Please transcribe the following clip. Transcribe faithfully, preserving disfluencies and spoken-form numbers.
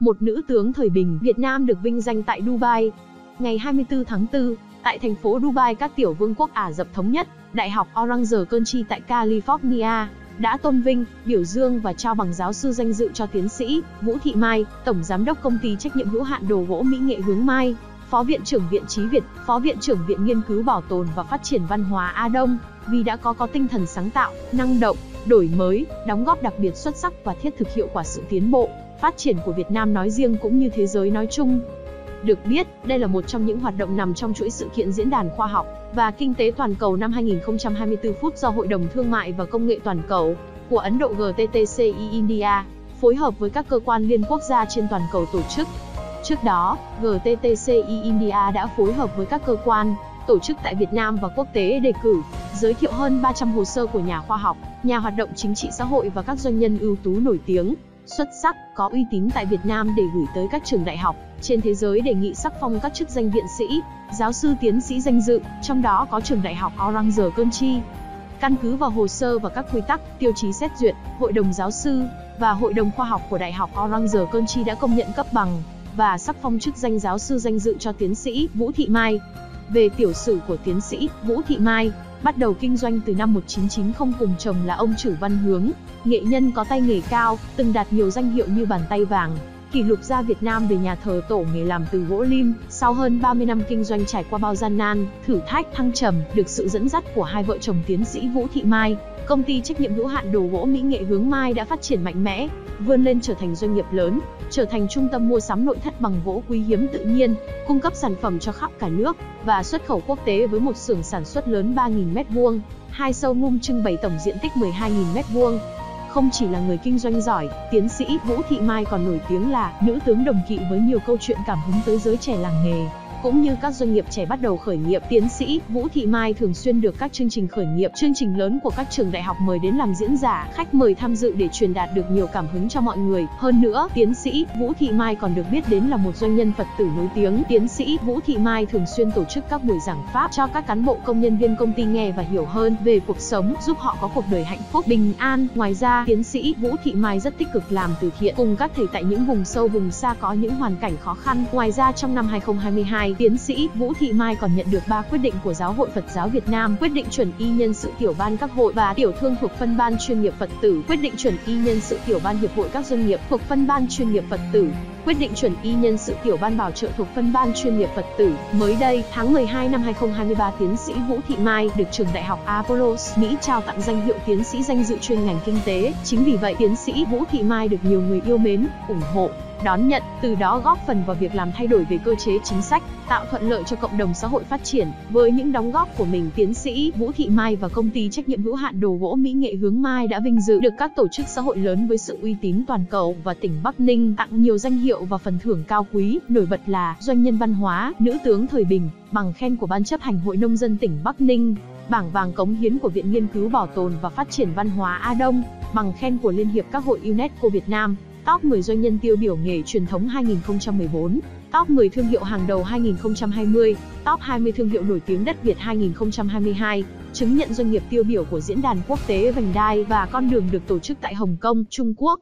một nữ tướng thời bình Việt Nam được vinh danh tại Dubai. Ngày hai mươi tư tháng tư, tại thành phố Dubai, các tiểu vương quốc Ả Rập Thống Nhất, Đại học Orange County tại California đã tôn vinh, biểu dương và trao bằng giáo sư danh dự cho tiến sĩ Vũ Thị Mai, Tổng Giám đốc Công ty Trách nhiệm hữu hạn Đồ gỗ Mỹ nghệ Hướng Mai, Phó Viện trưởng Viện Trí Việt, Phó Viện trưởng Viện Nghiên cứu Bảo tồn và Phát triển Văn hóa Á Đông, vì đã có có tinh thần sáng tạo, năng động, đổi mới, đóng góp đặc biệt xuất sắc và thiết thực hiệu quả sự tiến bộ, phát triển của Việt Nam nói riêng cũng như thế giới nói chung. Được biết, đây là một trong những hoạt động nằm trong chuỗi sự kiện Diễn đàn Khoa học và Kinh tế Toàn cầu năm hai nghìn không trăm hai mươi tư phút do Hội đồng Thương mại và Công nghệ Toàn cầu của Ấn Độ G T T C I India, phối hợp với các cơ quan liên quốc gia trên toàn cầu tổ chức. Trước đó, G T T C I India đã phối hợp với các cơ quan, tổ chức tại Việt Nam và quốc tế đề cử, giới thiệu hơn ba trăm hồ sơ của nhà khoa học, nhà hoạt động chính trị xã hội và các doanh nhân ưu tú nổi tiếng, xuất sắc, có uy tín tại Việt Nam để gửi tới các trường đại học trên thế giới đề nghị sắc phong các chức danh viện sĩ, giáo sư tiến sĩ danh dự, trong đó có trường đại học Orange County. Căn cứ vào hồ sơ và các quy tắc, tiêu chí xét duyệt, Hội đồng giáo sư và Hội đồng khoa học của Đại học Orange County đã công nhận cấp bằng và sắc phong chức danh giáo sư danh dự cho tiến sĩ Vũ Thị Mai. Về tiểu sử của tiến sĩ Vũ Thị Mai, bắt đầu kinh doanh từ năm một nghìn chín trăm chín mươi cùng chồng là ông Trử Văn Hướng, nghệ nhân có tay nghề cao, từng đạt nhiều danh hiệu như Bàn tay vàng, kỷ lục gia Việt Nam về nhà thờ tổ nghề làm từ gỗ lim. Sau hơn ba mươi năm kinh doanh trải qua bao gian nan, thử thách, thăng trầm, được sự dẫn dắt của hai vợ chồng tiến sĩ Vũ Thị Mai, Công ty Trách nhiệm hữu hạn Đồ gỗ Mỹ nghệ Hướng Mai đã phát triển mạnh mẽ, vươn lên trở thành doanh nghiệp lớn, trở thành trung tâm mua sắm nội thất bằng gỗ quý hiếm tự nhiên, cung cấp sản phẩm cho khắp cả nước và xuất khẩu quốc tế với một xưởng sản xuất lớn ba nghìn mét vuông, hai showroom trưng bày tổng diện tích mười hai nghìn mét vuông. Không chỉ là người kinh doanh giỏi, tiến sĩ Vũ Thị Mai còn nổi tiếng là nữ tướng đồng kỵ với nhiều câu chuyện cảm hứng tới giới trẻ làng nghề, cũng như các doanh nghiệp trẻ bắt đầu khởi nghiệp. Tiến sĩ Vũ Thị Mai thường xuyên được các chương trình khởi nghiệp, chương trình lớn của các trường đại học mời đến làm diễn giả, khách mời tham dự để truyền đạt được nhiều cảm hứng cho mọi người. Hơn nữa, tiến sĩ Vũ Thị Mai còn được biết đến là một doanh nhân Phật tử nổi tiếng. Tiến sĩ Vũ Thị Mai thường xuyên tổ chức các buổi giảng pháp cho các cán bộ công nhân viên công ty nghe và hiểu hơn về cuộc sống, giúp họ có cuộc đời hạnh phúc, bình an. Ngoài ra, tiến sĩ Vũ Thị Mai rất tích cực làm từ thiện cùng các thầy tại những vùng sâu vùng xa có những hoàn cảnh khó khăn. Ngoài ra, trong năm hai nghìn không trăm hai mươi hai, tiến sĩ Vũ Thị Mai còn nhận được ba quyết định của Giáo hội Phật giáo Việt Nam, quyết định chuẩn y nhân sự tiểu ban các hội và tiểu thương thuộc phân ban chuyên nghiệp Phật tử, quyết định chuẩn y nhân sự tiểu ban hiệp hội các doanh nghiệp thuộc phân ban chuyên nghiệp Phật tử, quyết định chuẩn y nhân sự tiểu ban bảo trợ thuộc phân ban chuyên nghiệp Phật tử. Mới đây, tháng mười hai năm hai nghìn không trăm hai mươi ba, tiến sĩ Vũ Thị Mai được trường đại học Apollos, Mỹ trao tặng danh hiệu tiến sĩ danh dự chuyên ngành kinh tế. Chính vì vậy, tiến sĩ Vũ Thị Mai được nhiều người yêu mến, ủng hộ, đón nhận, từ đó góp phần vào việc làm thay đổi về cơ chế chính sách, tạo thuận lợi cho cộng đồng xã hội phát triển. Với những đóng góp của mình, tiến sĩ Vũ Thị Mai và Công ty Trách nhiệm hữu hạn Đồ gỗ Mỹ nghệ Hướng Mai đã vinh dự được các tổ chức xã hội lớn với sự uy tín toàn cầu và tỉnh Bắc Ninh tặng nhiều danh hiệu và phần thưởng cao quý, nổi bật là doanh nhân văn hóa, nữ tướng thời bình, bằng khen của Ban chấp hành Hội nông dân tỉnh Bắc Ninh, bảng vàng cống hiến của Viện Nghiên cứu Bảo tồn và Phát triển Văn hóa Á Đông, bằng khen của Liên hiệp các hội UNESCO Việt Nam, top mười doanh nhân tiêu biểu nghề truyền thống hai nghìn không trăm mười bốn, top mười thương hiệu hàng đầu hai nghìn không trăm hai mươi, top hai mươi thương hiệu nổi tiếng đất Việt hai nghìn không trăm hai mươi hai, chứng nhận doanh nghiệp tiêu biểu của Diễn đàn Quốc tế Vành đai và Con đường được tổ chức tại Hồng Kông, Trung Quốc.